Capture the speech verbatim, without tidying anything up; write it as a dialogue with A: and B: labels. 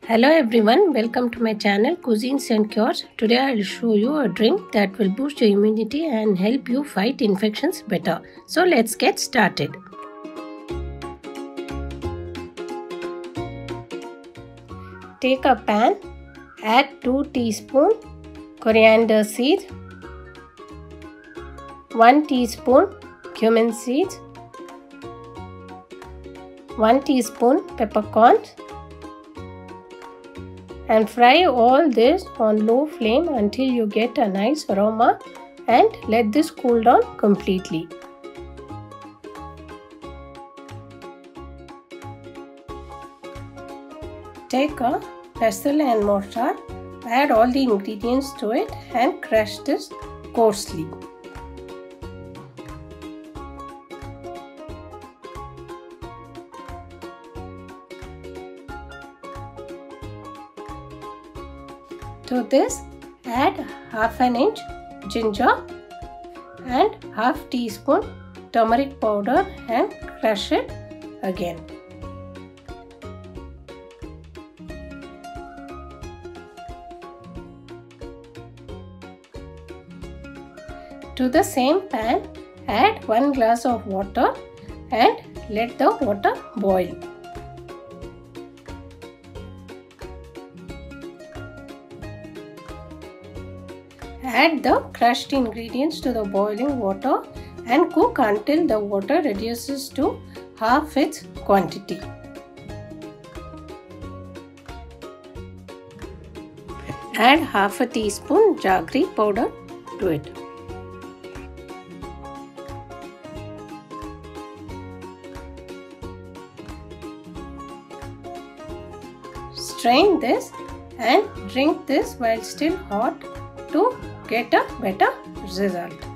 A: Hello everyone, welcome to my channel Cuisines and Cures. Today I will show you a drink that will boost your immunity and help you fight infections better. So let's get started. Take a pan, add two teaspoons coriander seeds, one teaspoon cumin seeds, one teaspoon peppercorns, and fry all this on low flame until you get a nice aroma and let this cool down completely. Take a pestle and mortar, add all the ingredients to it and crush this coarsely. To this, add half an inch ginger and half teaspoon turmeric powder and crush it again. To the same pan, add one glass of water and let the water boil. Add the crushed ingredients to the boiling water and cook until the water reduces to half its quantity. Add half a teaspoon jaggery powder to it. Strain this and drink this while still hot to get a better result.